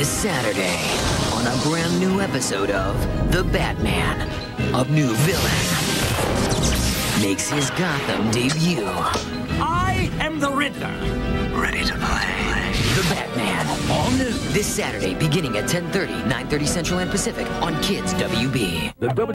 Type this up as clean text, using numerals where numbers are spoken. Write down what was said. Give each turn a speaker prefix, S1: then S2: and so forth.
S1: this Saturday on a brand new episode of The Batman. A new villain makes his Gotham debut.
S2: I am the Riddler.
S3: Ready to play.
S1: The Batman, all new this Saturday beginning at 10:30, 9:30 Central and Pacific on KidsWB.